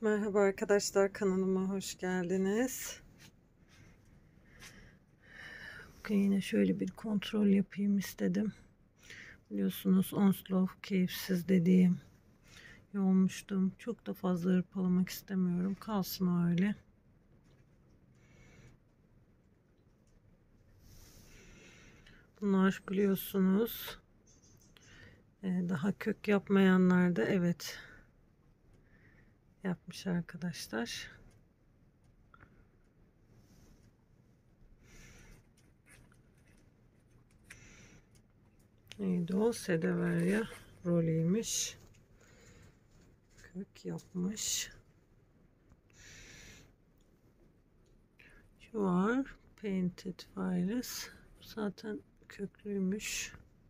Merhaba arkadaşlar, kanalıma hoş geldiniz. Bugün yine şöyle bir kontrol yapayım istedim. Biliyorsunuz Onslow keyifsiz dediğim yolmuştum. Çok da fazla hırpalamak istemiyorum. Kalsın öyle. Bunlar biliyorsunuz daha kök yapmayanlar da evet yapmış arkadaşlar. Neydi o? Sedeveria roliymiş. Kök yapmış. Şu var. Painted Virus. Zaten köklüymüş.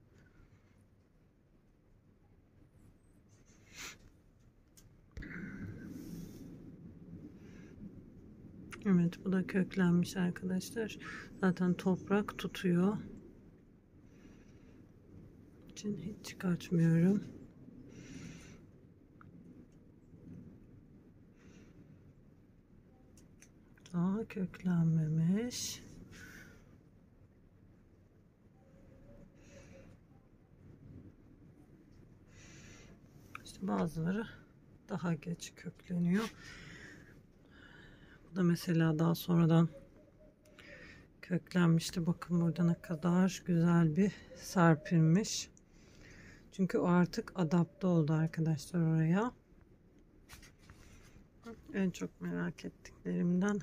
Evet, bu da köklenmiş arkadaşlar. Zaten toprak tutuyor. için hiç çıkartmıyorum. Daha köklenmemiş. İşte bazıları daha geç kökleniyor. Bu da mesela daha sonradan köklenmişti. Bakın burada ne kadar güzel bir serpilmiş. Çünkü o artık adapte oldu arkadaşlar oraya. En çok merak ettiklerimden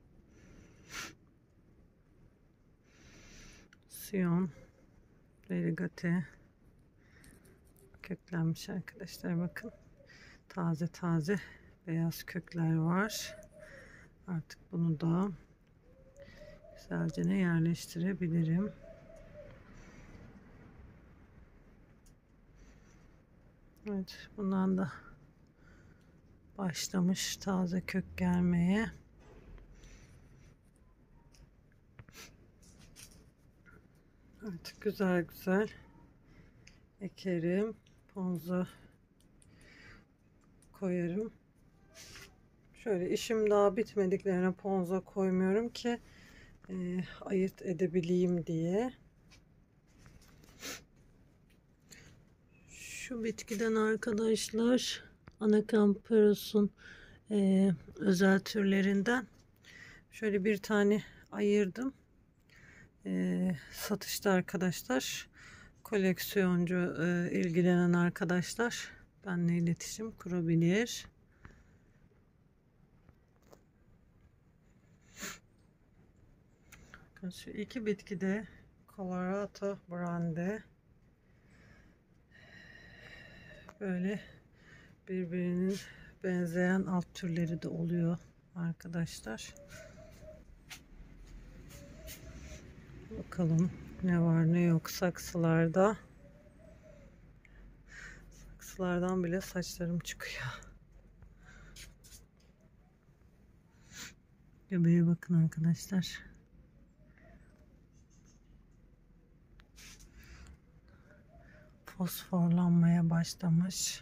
Sion Verigate köklenmiş arkadaşlar. Bakın taze taze beyaz kökler var. Artık bunu da güzelce yerleştirebilirim. Evet, bundan da başlamış taze kök gelmeye. Artık güzel güzel ekerim. Ponza koyarım. Şöyle işim daha bitmediklerine ponza koymuyorum ki ayırt edebileyim diye. Şu bitkiden arkadaşlar Anacampyrus'un özel türlerinden şöyle bir tane ayırdım. Satışta arkadaşlar, koleksiyoncu ilgilenen arkadaşlar benimle iletişim kurabilir. Şu iki bitki de Colorado Brande. Böyle birbirinin benzeyen alt türleri de oluyor arkadaşlar. Bakalım ne var ne yok saksılarda. Saksılardan bile saçlarım çıkıyor. Göbeğe bakın arkadaşlar. Fosforlanmaya başlamış.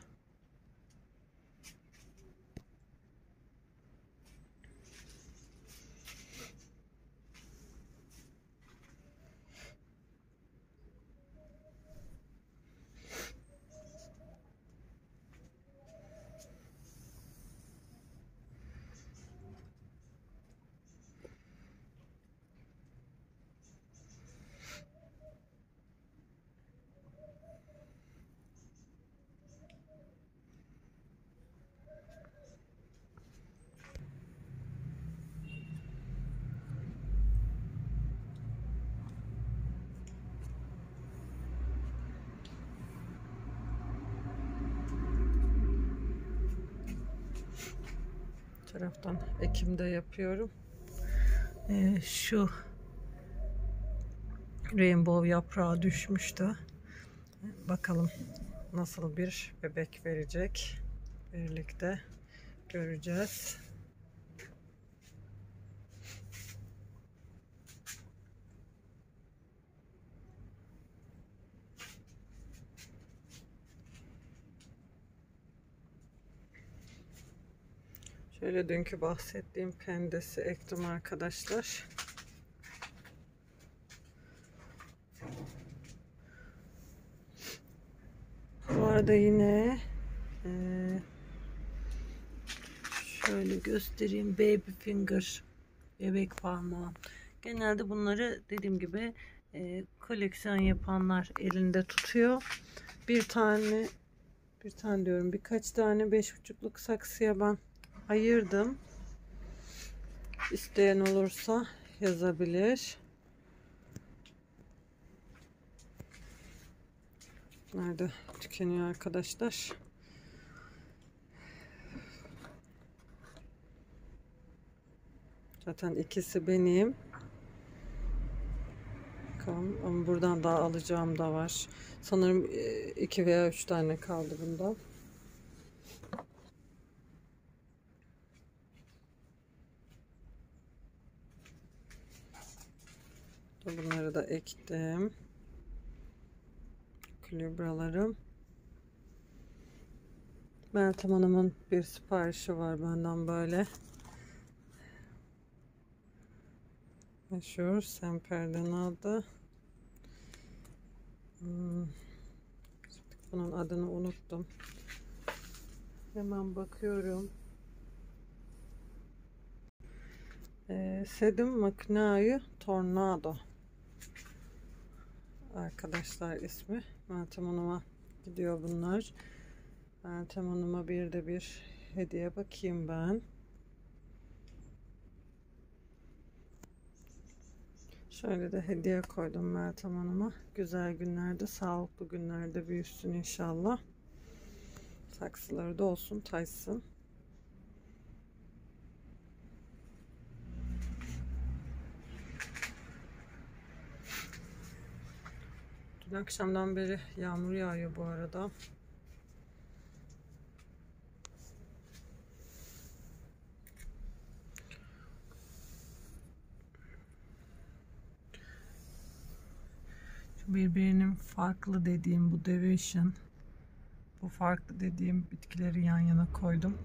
Taraftan ekimde yapıyorum. Şu rainbow yaprağı düşmüştü. Bakalım nasıl bir bebek verecek. Birlikte göreceğiz. Şöyle dünkü bahsettiğim pendesi ektim arkadaşlar. Bu arada yine şöyle göstereyim, baby finger, bebek parmağı. Genelde bunları dediğim gibi koleksiyon yapanlar elinde tutuyor. Birkaç tane 5,5'luk saksıya ben ayırdım. İsteyen olursa yazabilir. Nerede tükeniyor arkadaşlar? Zaten ikisi benim. Bakalım, ama buradan daha alacağım da var. Sanırım 2 veya 3 tane kaldı bundan. Bunları da ektim. Kilibralarım. Meltem Hanım'ın bir siparişi var benden böyle. Meşhur Semper'den aldı. Bunun adını unuttum. Hemen bakıyorum. Sedim Makinayı Tornado. Arkadaşlar ismi. Meltem Hanım'a gidiyor bunlar. Meltem Hanım'a bir hediye bakayım ben. Şöyle de hediye koydum Meltem Hanım'a. Güzel günlerde, sağlıklı günlerde büyüsün inşallah. Saksıları da olsun, taşsın. Dün akşamdan beri yağmur yağıyor bu arada. Birbirinin farklı dediğim bu Deviation, bu farklı dediğim bitkileri yan yana koydum.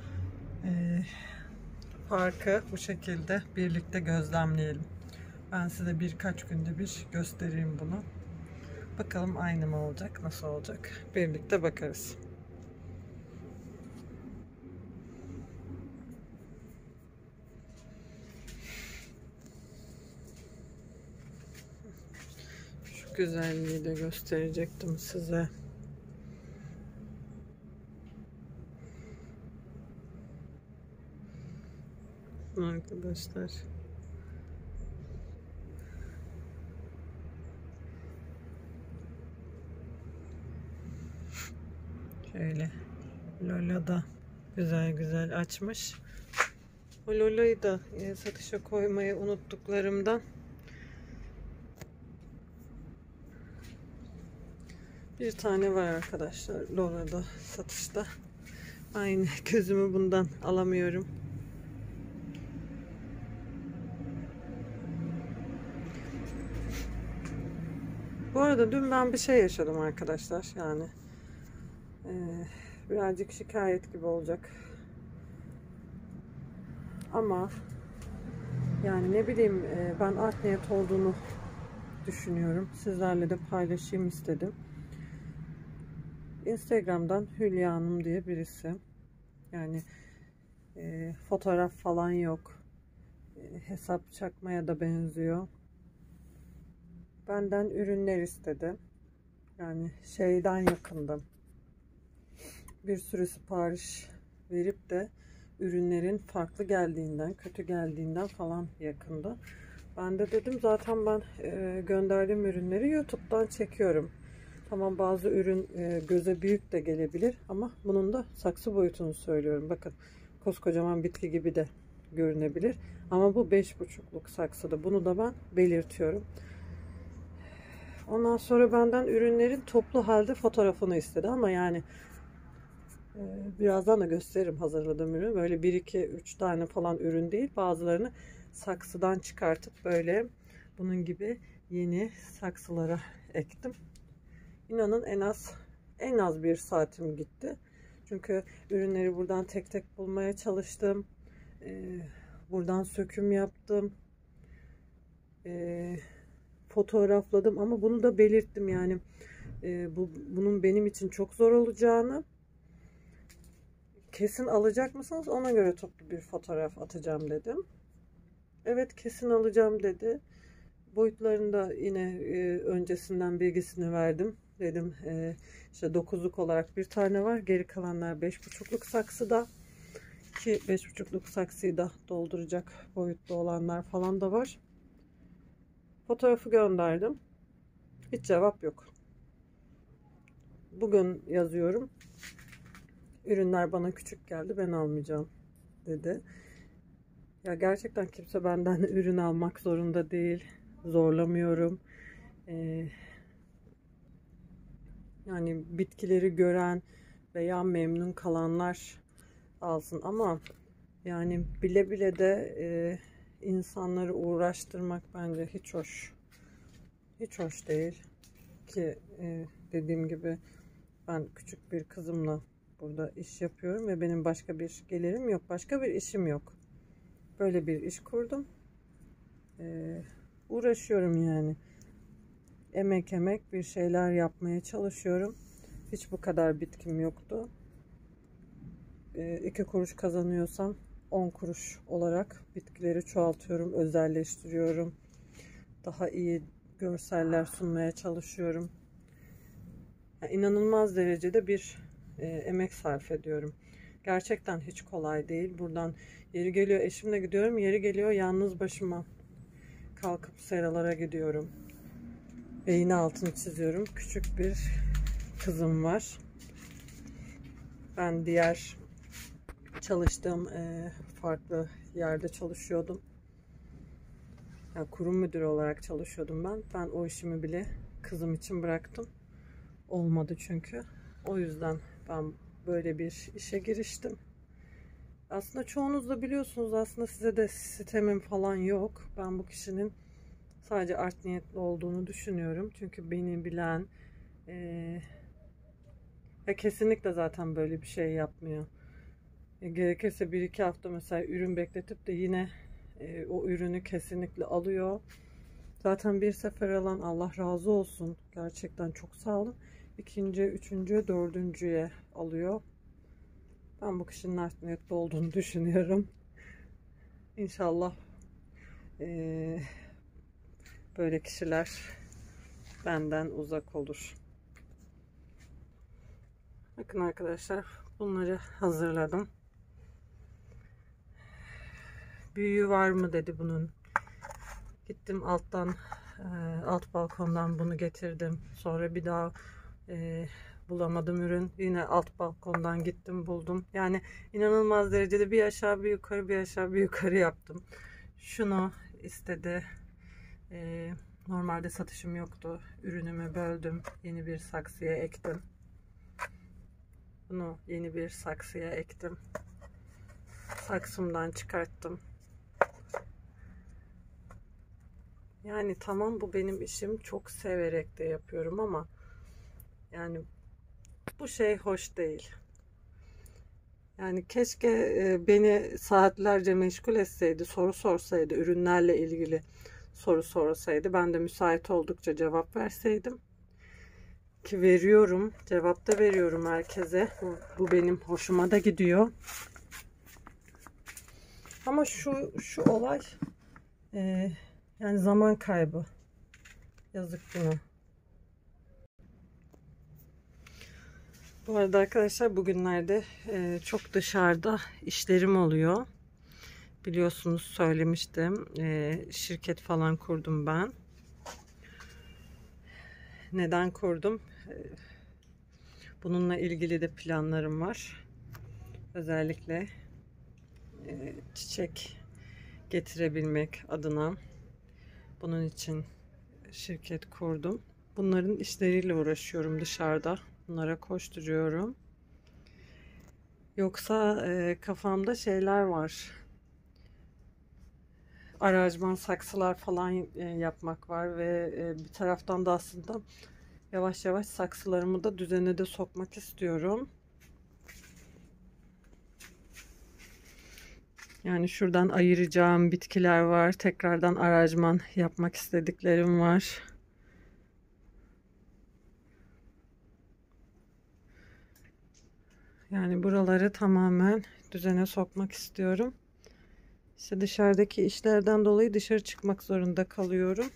Farkı bu şekilde birlikte gözlemleyelim. Ben size birkaç günde bir göstereyim bunu. Bakalım aynı mı olacak, nasıl olacak? Birlikte bakarız. Şu güzelliği de gösterecektim size. Arkadaşlar. Şöyle Lola da güzel açmış. O Lola'yı da satışa koymayı unuttuklarımdan bir tane var arkadaşlar Lola'da satışta. Aynı gözümü bundan alamıyorum. Bu arada dün ben bir şey yaşadım arkadaşlar. Yani birazcık şikayet gibi olacak. Ama yani ne bileyim, ben art niyet olduğunu düşünüyorum. Sizlerle de paylaşayım istedim. Instagram'dan Hülya Hanım diye birisi. Yani fotoğraf falan yok. Hesap çakmaya da benziyor. Benden ürünler istedi. Yani şeyden yakındım. Bir sürü sipariş verip de ürünlerin farklı geldiğinden, kötü geldiğinden falan yakındı. Ben de dedim zaten ben gönderdiğim ürünleri YouTube'dan çekiyorum. Tamam, bazı ürün göze büyük de gelebilir ama bunun da saksı boyutunu söylüyorum. Bakın, koskocaman bitki gibi de görünebilir. Ama bu 5,5'luk saksıda. Bunu da ben belirtiyorum. Ondan sonra benden ürünlerin toplu halde fotoğrafını istedi ama yani birazdan da gösteririm hazırladığım ürün. Böyle 1, 2, 3 tane falan ürün değil. Bazılarını saksıdan çıkartıp böyle bunun gibi yeni saksılara ektim. İnanın en az 1 saatim gitti. Çünkü ürünleri buradan tek tek bulmaya çalıştım. Buradan söküm yaptım. Fotoğrafladım ama bunu da belirttim yani bunun benim için çok zor olacağını, kesin alacak mısınız ona göre toplu bir fotoğraf atacağım dedim. Evet, kesin alacağım dedi. Boyutlarını da yine öncesinden bilgisini verdim. Dedim işte 9'luk olarak bir tane var, geri kalanlar 5,5'luk saksıda, ki 5,5'luk saksıyı da dolduracak boyutlu olanlar falan da var. Fotoğrafı gönderdim. Hiç cevap yok. Bugün yazıyorum. Ürünler bana küçük geldi, ben almayacağım dedi. Ya gerçekten kimse benden ürün almak zorunda değil. Zorlamıyorum. Yani bitkileri gören veya memnun kalanlar alsın ama yani bile bile de insanları uğraştırmak bence hiç hoş. Hiç hoş değil. Ki dediğim gibi ben küçük bir kızımla burada iş yapıyorum ve benim başka bir gelirim yok. Başka bir işim yok. Böyle bir iş kurdum. Uğraşıyorum yani. Emek bir şeyler yapmaya çalışıyorum. Hiç bu kadar bitkim yoktu. 2 kuruş kazanıyorsam 10 kuruş olarak bitkileri çoğaltıyorum, özelleştiriyorum. Daha iyi görseller sunmaya çalışıyorum. Yani inanılmaz derecede bir emek sarf ediyorum. Gerçekten hiç kolay değil. Buradan yeri geliyor eşimle gidiyorum, yeri geliyor yalnız başıma kalkıp seralara gidiyorum. Ve yine altını çiziyorum. Küçük bir kızım var. Ben diğer çalıştığım farklı yerde çalışıyordum. Yani kurum müdürü olarak çalışıyordum ben. Ben o işimi bile kızım için bıraktım. Olmadı çünkü. O yüzden ben böyle bir işe giriştim. Aslında çoğunuz da biliyorsunuz, aslında size de sitemim falan yok. Ben bu kişinin sadece art niyetli olduğunu düşünüyorum. Çünkü beni bilen ve kesinlikle zaten böyle bir şey yapmıyor. Gerekirse 1-2 hafta mesela ürün bekletip de yine o ürünü kesinlikle alıyor. Zaten bir sefer alan Allah razı olsun. Gerçekten çok sağ olun. 2., 3., 4.'ye alıyor. Ben bu kişinin art niyetli olduğunu düşünüyorum. İnşallah böyle kişiler benden uzak olur. Bakın arkadaşlar, bunları hazırladım. Büyüğü var mı dedi bunun. Gittim alttan, alt balkondan bunu getirdim. Sonra bir daha bulamadım ürün. Yine alt balkondan gittim buldum. Yani inanılmaz derecede bir aşağı bir yukarı, bir aşağı bir yukarı yaptım. Şunu istedi. Normalde satışım yoktu. Ürünümü böldüm. Yeni bir saksıya ektim. Bunu yeni bir saksıya ektim. Saksımdan çıkarttım. Yani tamam, bu benim işim. Çok severek de yapıyorum ama yani bu şey hoş değil. Yani keşke beni saatlerce meşgul etseydi, soru sorsaydı, ürünlerle ilgili soru sorsaydı. Ben de müsait oldukça cevap verseydim. Ki veriyorum, cevap da veriyorum herkese. Bu benim hoşuma da gidiyor. Ama şu olay yani zaman kaybı. Yazık buna. Bu arada arkadaşlar, bugünlerde çok dışarıda işlerim oluyor. Biliyorsunuz, söylemiştim. Şirket falan kurdum ben. Neden kurdum? Bununla ilgili de planlarım var. Özellikle çiçek getirebilmek adına bunun için şirket kurdum. Bunların işleriyle uğraşıyorum dışarıda. Bunlara koşturuyorum. Yoksa kafamda şeyler var. Aranjman saksılar falan yapmak var ve bir taraftan da aslında yavaş yavaş saksılarımı da düzene de sokmak istiyorum. Yani şuradan ayıracağım bitkiler var. Tekrardan aranjman yapmak istediklerim var. Yani buraları tamamen düzene sokmak istiyorum. İşte dışarıdaki işlerden dolayı dışarı çıkmak zorunda kalıyorum.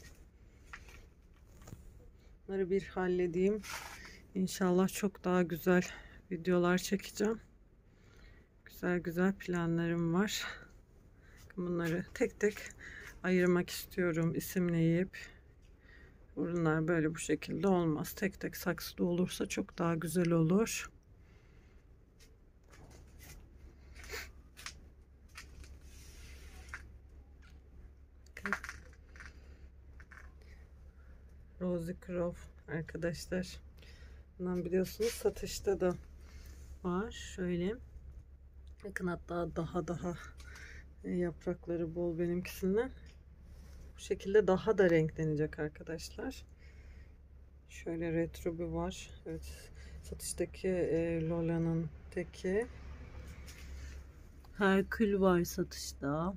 Bunları bir halledeyim. İnşallah çok daha güzel videolar çekeceğim. Güzel güzel planlarım var. Bunları tek tek ayırmak istiyorum, isimleyip. Bunlar böyle bu şekilde olmaz. Tek tek saksıda olursa çok daha güzel olur. Rosy Crow arkadaşlar. Bundan biliyorsunuz satışta da var. Şöyle. Bakın hatta daha yaprakları bol benimkisinden. Bu şekilde daha da renklenecek arkadaşlar. Şöyle retro bir var. Evet. Satıştaki Lola'nın teki. Herkül var satışta.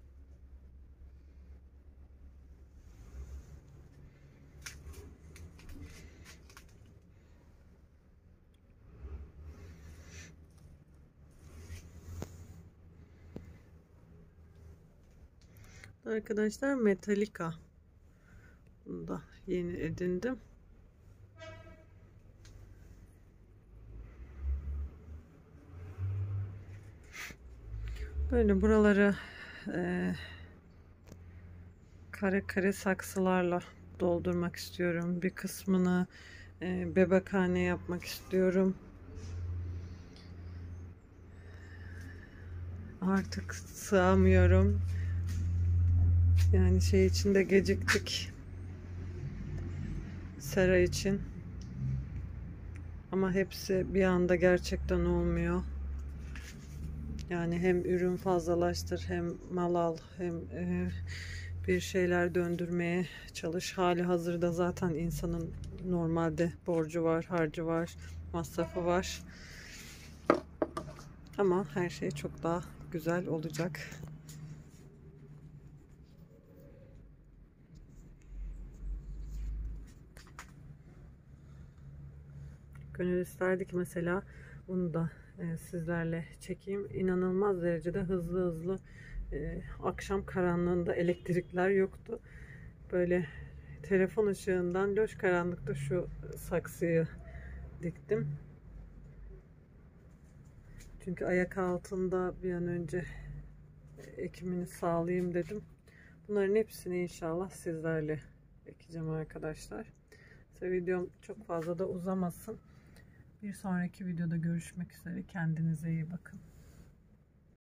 Arkadaşlar Metallica. Bunu da yeni edindim. Böyle buraları kare kare saksılarla doldurmak istiyorum. Bir kısmını bebekhane yapmak istiyorum. Artık sığamıyorum. Yani şey içinde geciktik. Sera için. Ama hepsi bir anda gerçekten olmuyor. Yani hem ürün fazlalaştır, hem mal al, hem bir şeyler döndürmeye çalış. Hali hazırda zaten insanın normalde borcu var, harcı var, masrafı var. Ama her şey çok daha güzel olacak. Gönül isterdi ki mesela bunu da sizlerle çekeyim. İnanılmaz derecede hızlı akşam karanlığında elektrikler yoktu. Böyle telefon ışığından loş karanlıkta şu saksıyı diktim. Çünkü ayak altında bir an önce ekimini sağlayayım dedim. Bunların hepsini inşallah sizlerle ekeceğim arkadaşlar. İşte videom çok fazla da uzamasın. Bir sonraki videoda görüşmek üzere. Kendinize iyi bakın.